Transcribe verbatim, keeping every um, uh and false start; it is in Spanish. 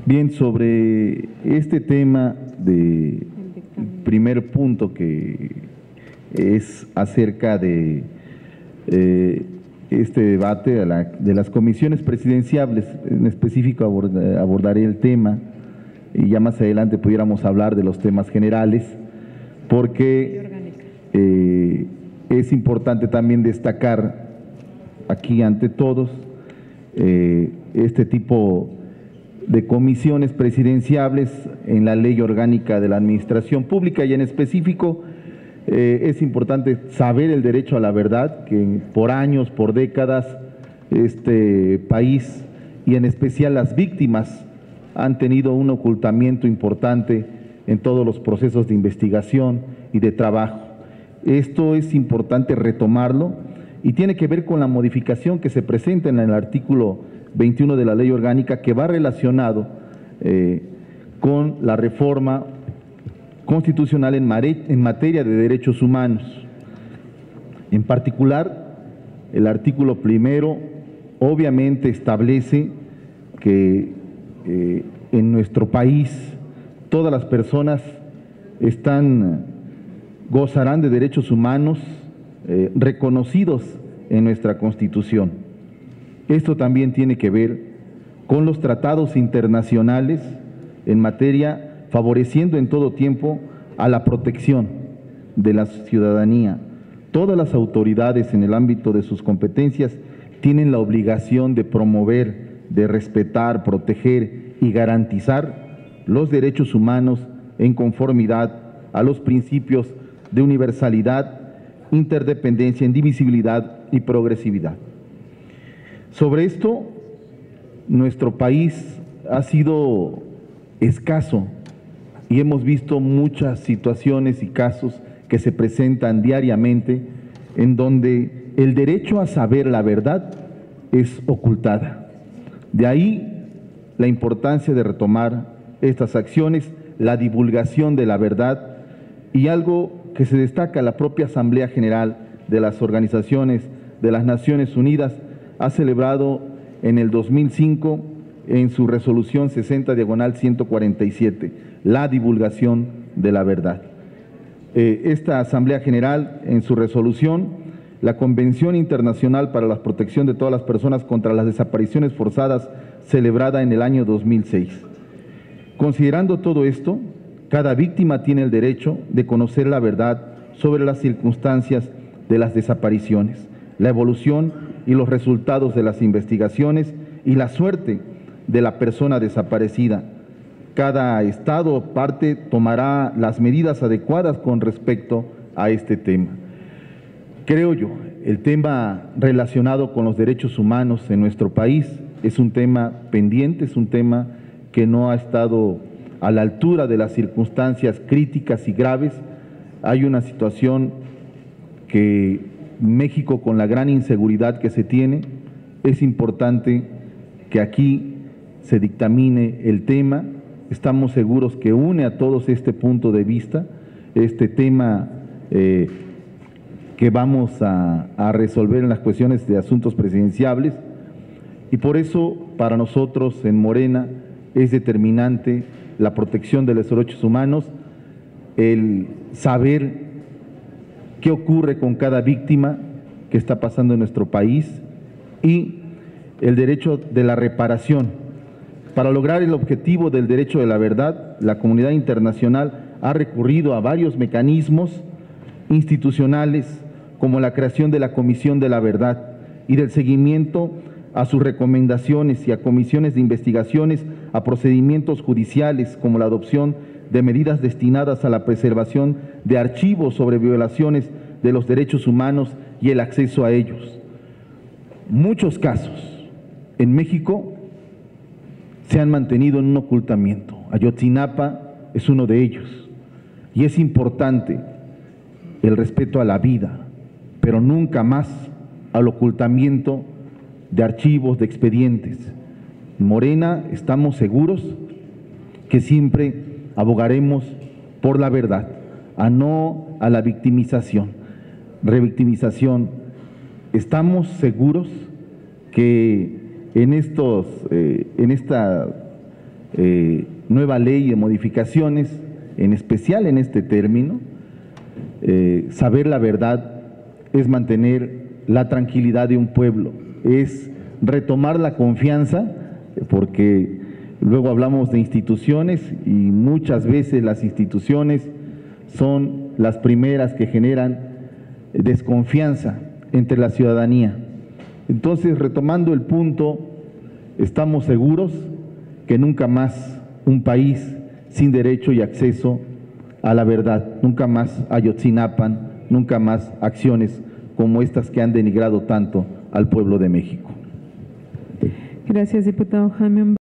Bien, sobre este tema de primer punto que es acerca de eh, este debate de, la, de las comisiones presidenciables, en específico abord, abordaré el tema y ya más adelante pudiéramos hablar de los temas generales, porque eh, es importante también destacar aquí ante todos eh, este tipo de comisiones presidenciables en la Ley Orgánica de la Administración Pública, y en específico eh, es importante saber el derecho a la verdad, que por años, por décadas, este país y en especial las víctimas han tenido un ocultamiento importante en todos los procesos de investigación y de trabajo. Esto es importante retomarlo y tiene que ver con la modificación que se presenta en el artículo veintiuno de la Ley Orgánica, que va relacionado eh, con la reforma constitucional en, en materia de derechos humanos. En particular, el artículo primero obviamente establece que eh, en nuestro país todas las personas están, gozarán de derechos humanos eh, reconocidos en nuestra Constitución. Esto también tiene que ver con los tratados internacionales en materia, favoreciendo en todo tiempo a la protección de la ciudadanía. Todas las autoridades en el ámbito de sus competencias tienen la obligación de promover, de respetar, proteger y garantizar los derechos humanos en conformidad a los principios de universalidad, interdependencia, indivisibilidad y progresividad. Sobre esto, nuestro país ha sido escaso y hemos visto muchas situaciones y casos que se presentan diariamente en donde el derecho a saber la verdad es ocultada. De ahí la importancia de retomar estas acciones, la divulgación de la verdad, y algo que se destaca: la propia Asamblea General de las Organizaciones de las Naciones Unidas ha celebrado en el dos mil cinco, en su resolución sesenta diagonal ciento cuarenta y siete, la divulgación de la verdad. Eh, esta Asamblea General, en su resolución, la Convención Internacional para la Protección de todas las personas contra las desapariciones forzadas, celebrada en el año dos mil seis. Considerando todo esto, cada víctima tiene el derecho de conocer la verdad sobre las circunstancias de las desapariciones, la evolución y los resultados de las investigaciones y la suerte de la persona desaparecida. Cada Estado o parte tomará las medidas adecuadas con respecto a este tema. Creo yo, el tema relacionado con los derechos humanos en nuestro país es un tema pendiente, es un tema que no ha estado a la altura de las circunstancias críticas y graves. Hay una situación que México, con la gran inseguridad que se tiene, es importante que aquí se dictamine el tema. Estamos seguros que une a todos este punto de vista, este tema eh, que vamos a, a resolver en las cuestiones de asuntos presidenciables, y por eso para nosotros en Morena es determinante la protección de los derechos humanos, el saber qué ocurre con cada víctima que está pasando en nuestro país y el derecho de la reparación. Para lograr el objetivo del derecho de la verdad, la comunidad internacional ha recurrido a varios mecanismos institucionales, como la creación de la Comisión de la Verdad y del seguimiento a sus recomendaciones, y a comisiones de investigaciones, a procedimientos judiciales, como la adopción de medidas destinadas a la preservación de archivos sobre violaciones de los derechos humanos y el acceso a ellos. Muchos casos en México se han mantenido en un ocultamiento. Ayotzinapa es uno de ellos, y es importante el respeto a la vida, pero nunca más al ocultamiento de archivos, de expedientes. En Morena estamos seguros que siempre abogaremos por la verdad, a no a la victimización, revictimización. Estamos seguros que en estos, eh, en esta eh, nueva ley de modificaciones, en especial en este término. Eh, saber la verdad es mantener la tranquilidad de un pueblo, es retomar la confianza, porque luego hablamos de instituciones y muchas veces las instituciones son las primeras que generan desconfianza entre la ciudadanía. Entonces, retomando el punto, estamos seguros que nunca más un país sin derecho y acceso a la verdad, nunca más Ayotzinapan, nunca más acciones como estas que han denigrado tanto al pueblo de México. Gracias, diputado Jaime.